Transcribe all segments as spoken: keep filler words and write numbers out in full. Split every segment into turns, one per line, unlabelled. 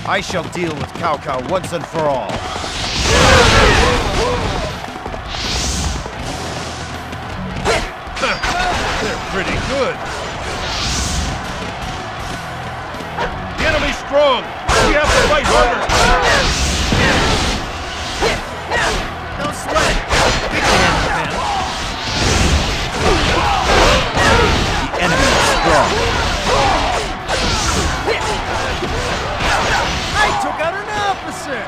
I shall deal with Cao Cao once and for all.
They're pretty good. The enemy's strong. We have to fight harder.
No sweat. Big hand, man. The enemy is strong.
I took out an officer!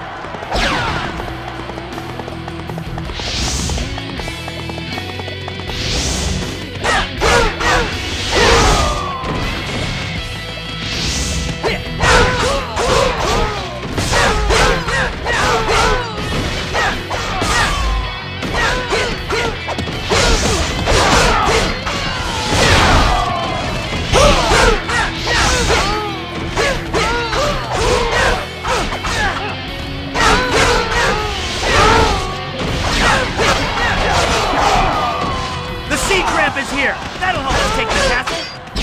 Is here. That'll help us take the castle.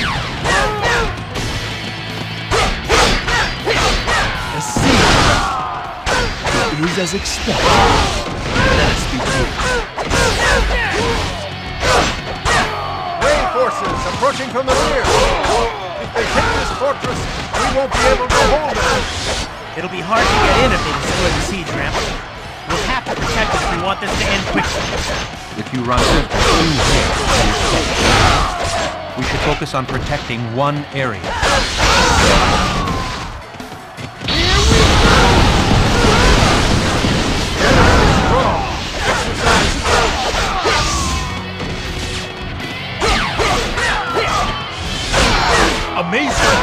A siege. It is as expected. Let us be brief.
Reinforcements approaching from the rear. If they take this fortress, we won't be able to hold it.
It'll be hard to get in if they destroy the siege ramp. We'll have to protect it if we want this to end quickly.
If you run into two hits, we should focus on protecting one area.
Amazing!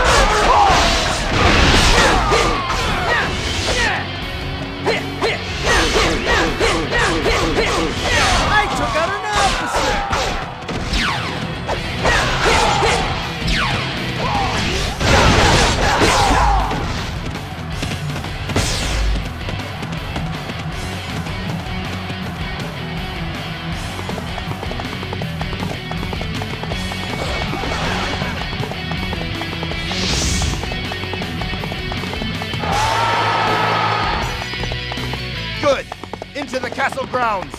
I took out an officer!
Good! Into the castle grounds!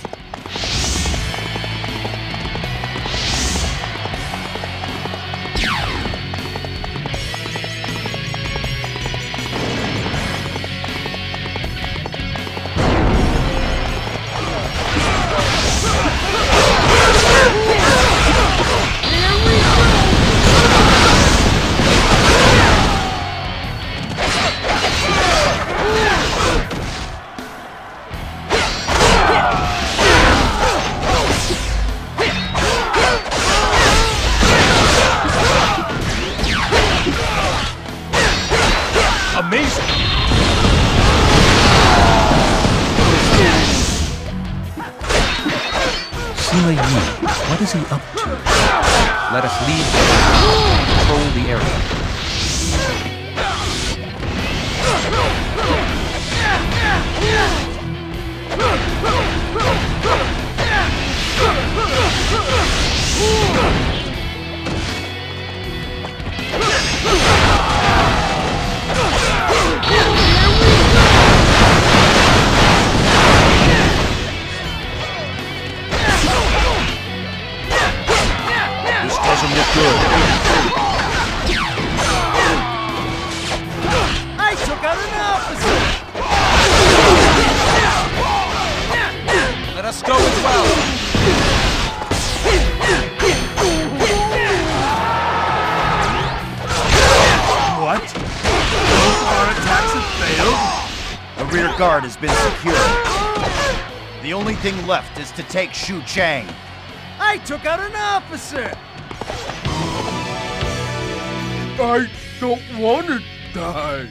Amazing!
Sima Yi, what is he up to? Let us lead them and control the area.
This doesn't look good.
I took out an officer!
Let us go as well.
What? Both of our attacks have failed? The rear guard has been secured. The only thing left is to take Shu Chang.
I took out an officer!
I don't want to die.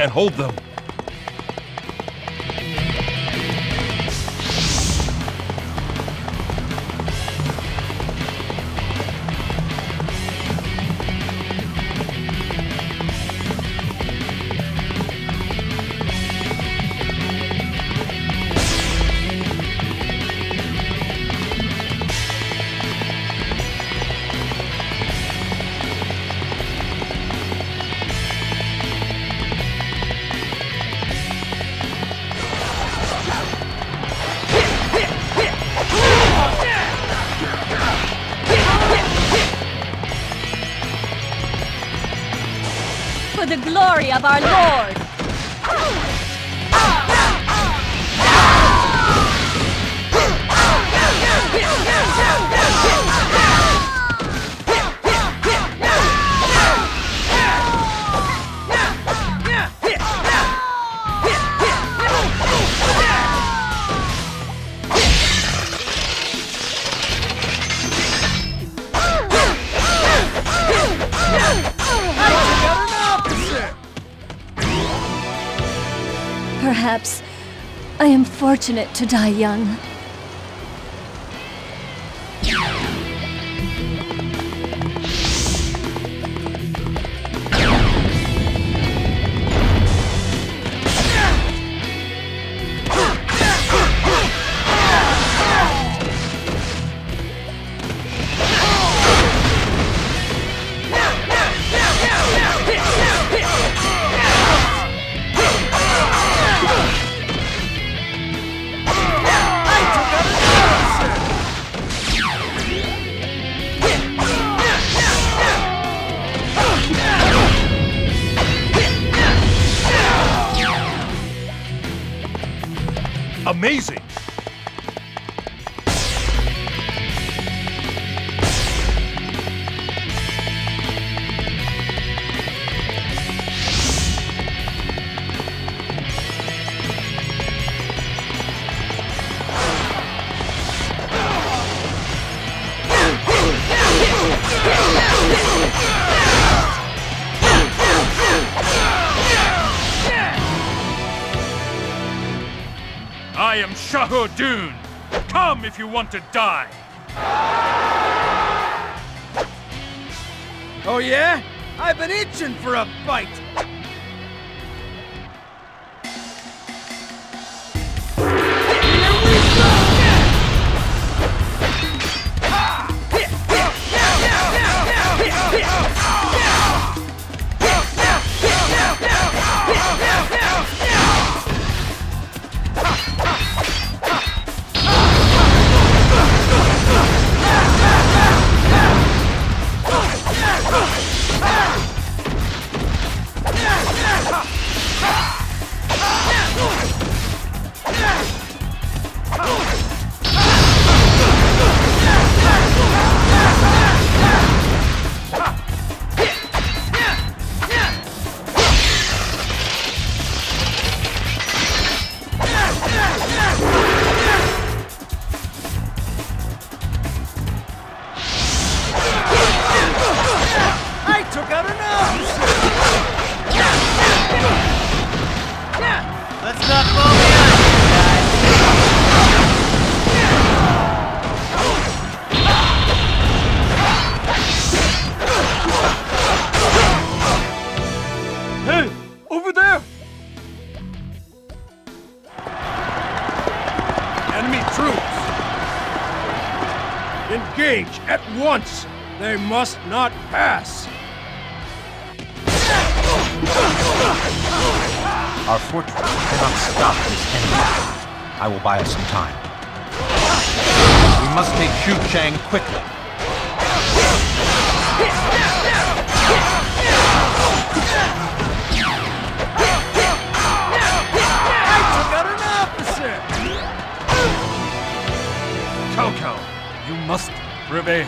can't hold them.
For the glory of our Lord! Perhaps I am fortunate to die young.
Amazing! I am Shahudun. Come if you want to die.
Oh yeah? I've been itching for a fight!
Let's not fall behind, guys.
Hey! Over there! Enemy troops! Engage at once! They must not pass!
Our fortress cannot stop this enemy. I will buy us some time. We must take Chang quickly.
I took out an officer!
Cao Cao, you must prevail.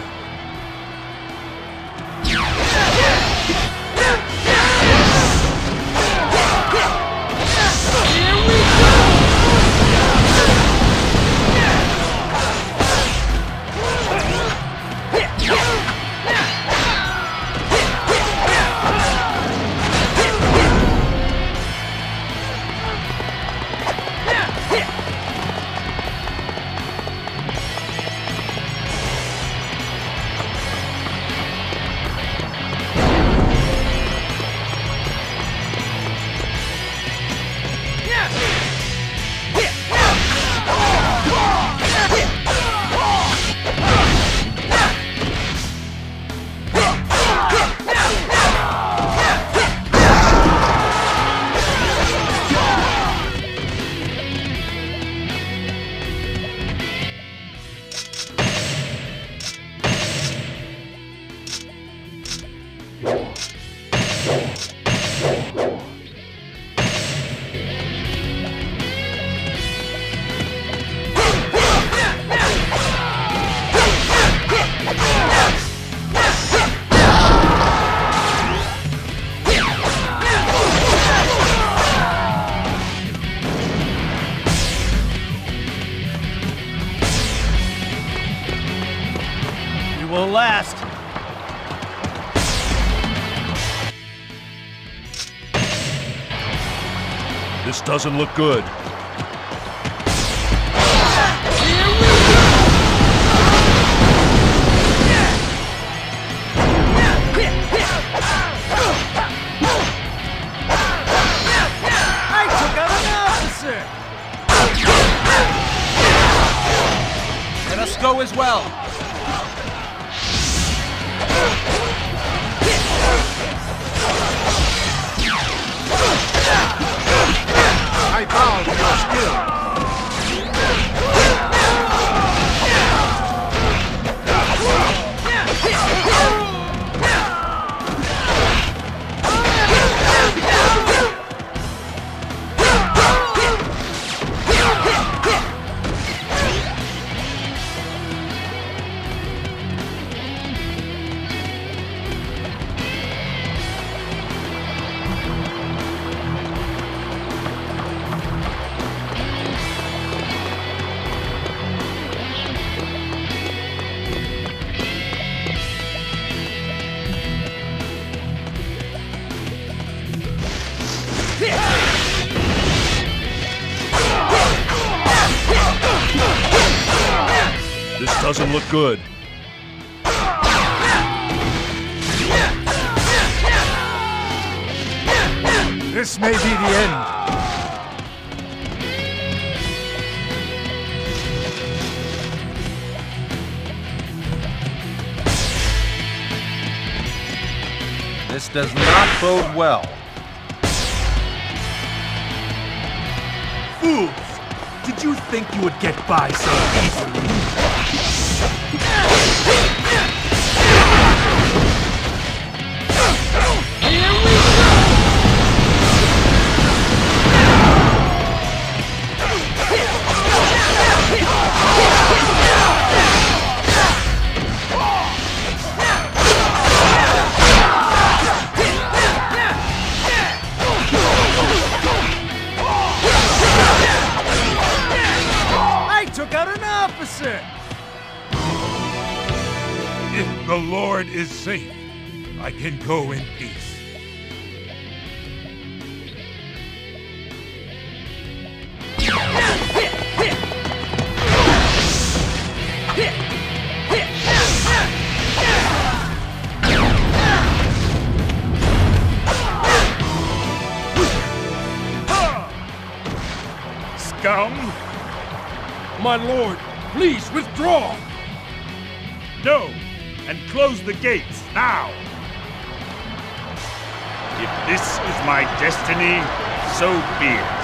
This doesn't look good.
I took out an officer!
Let us go as well.
I bow to your skill. This doesn't look good. This may be the end.
This does not bode well.
Fools! Did you think you would get by so easily?
Took out an officer!
If the Lord is safe, I can go in peace. Scum!
My lord, please withdraw!
No! And close the gates, now! If this is my destiny, so be it.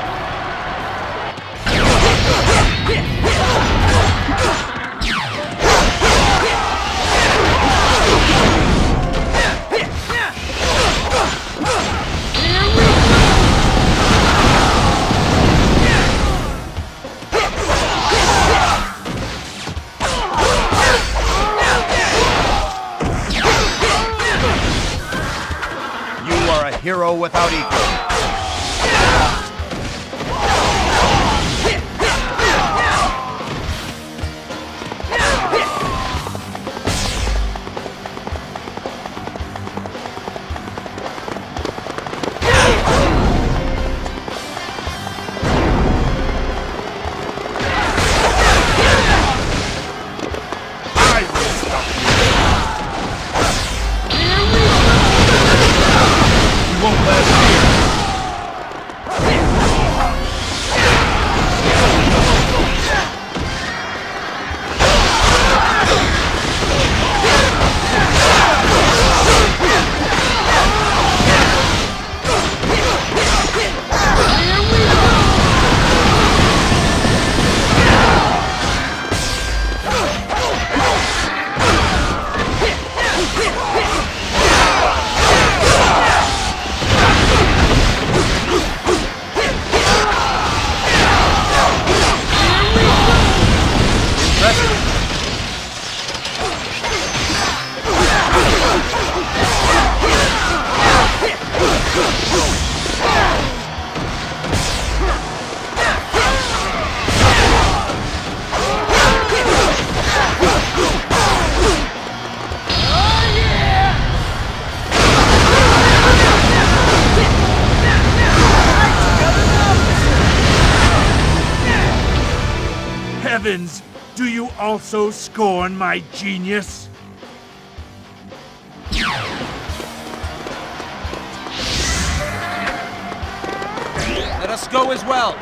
Hero without equal.
We won't last here.
heavens! Do you also scorn my genius?
Let us go as well.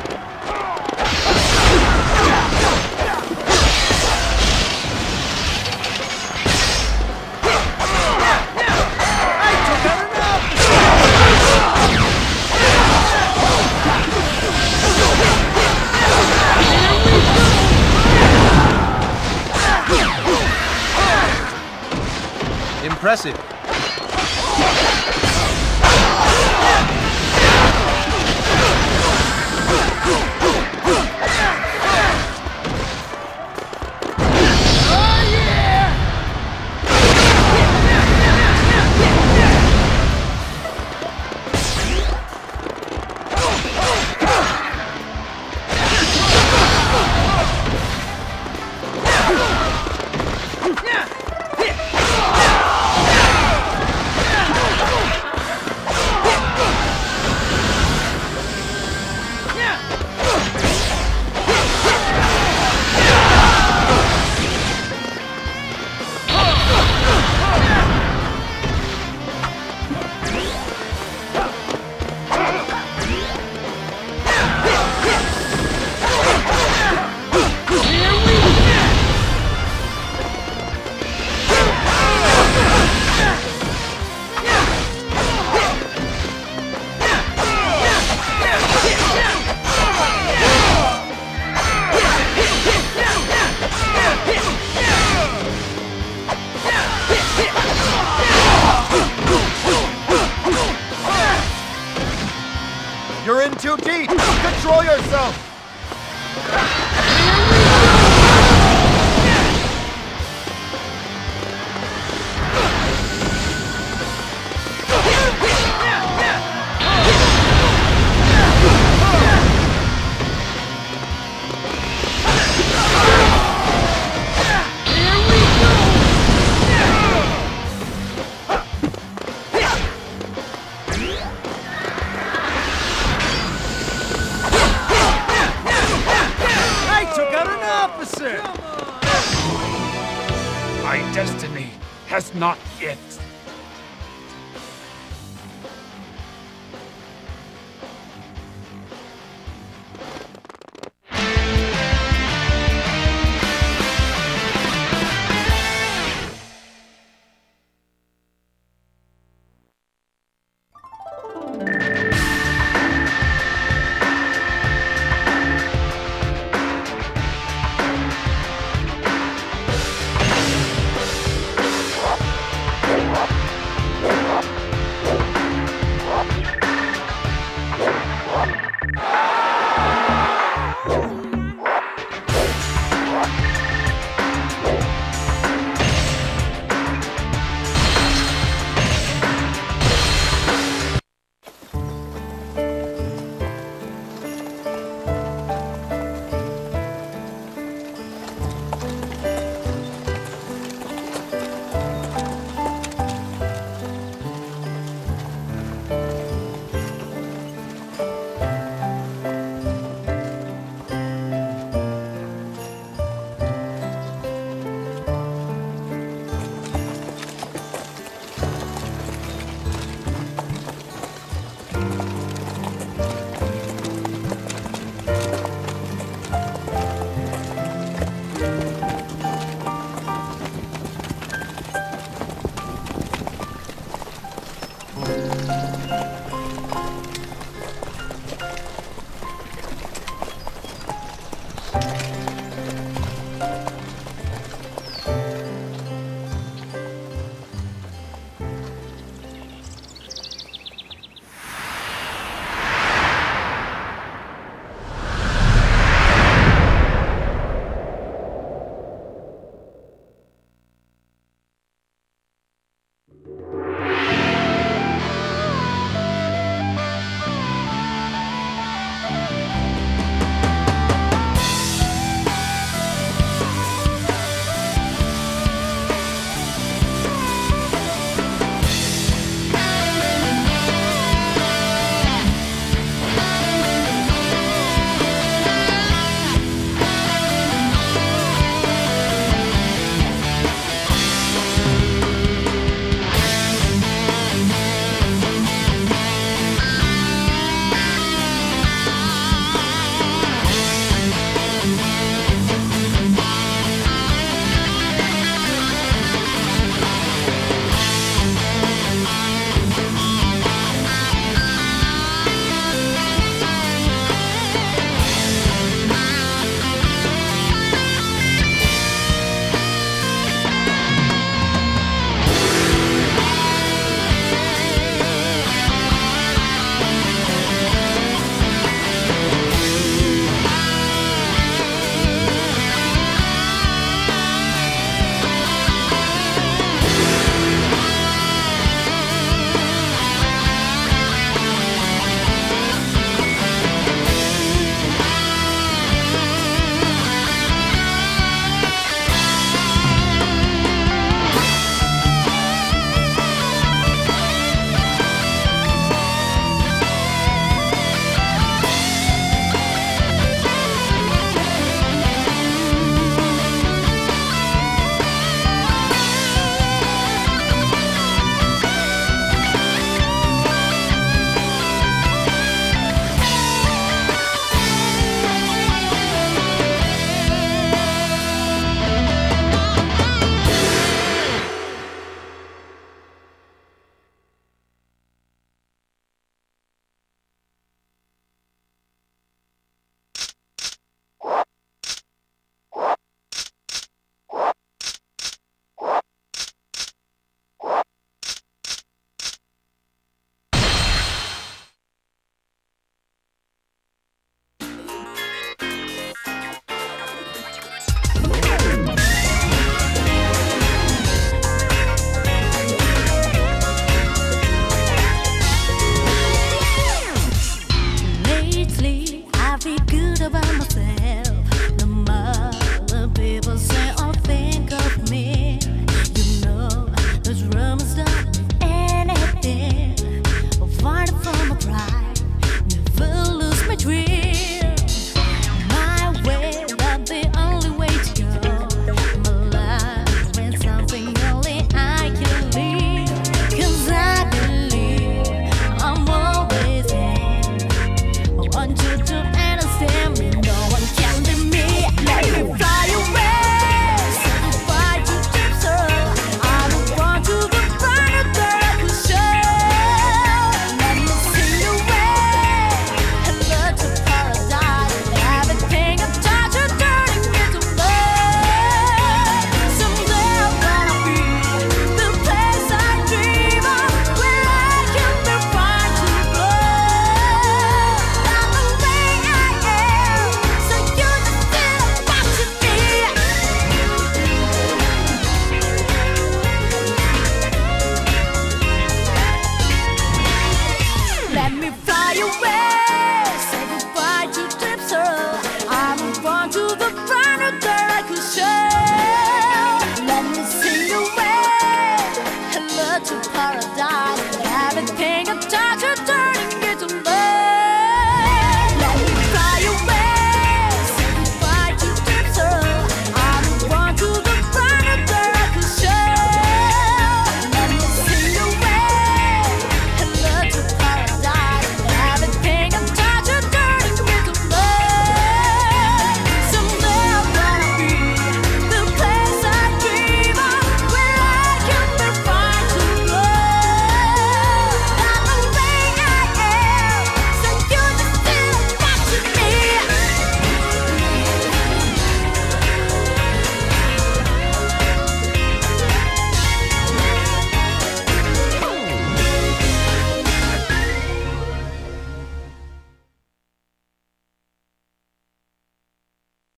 Impressive.
You're in too deep! Control yourself!
My destiny has not yet